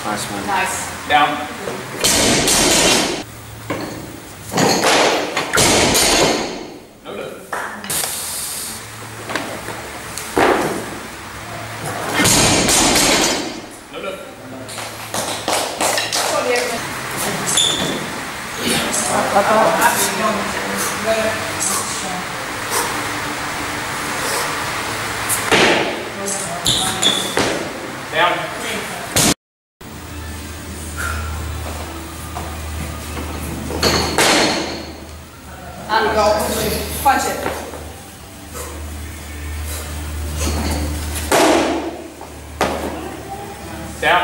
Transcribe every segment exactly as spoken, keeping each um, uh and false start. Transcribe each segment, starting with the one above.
Nice one. Nice. Down. No good. No good. Down. There you go. Punch it. Down.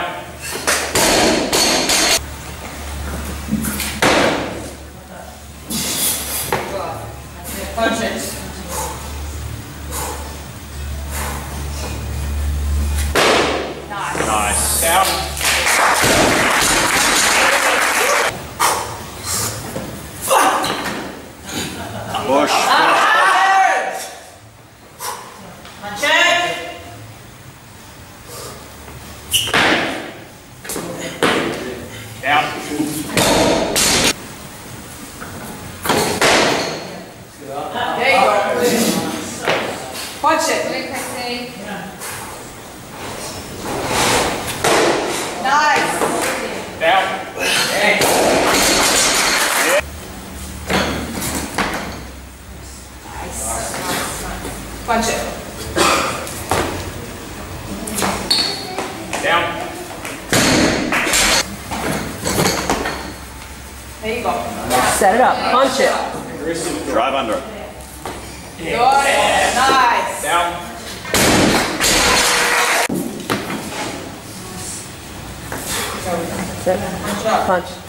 Punch it. Nice. Nice. Down. Push. Punch it. Down. There you go. Punch it. Nice. Down. Punch it. Down. There you go. Set it up. Punch it. Drive under. Got it. Nice. Down. That's it. Punch.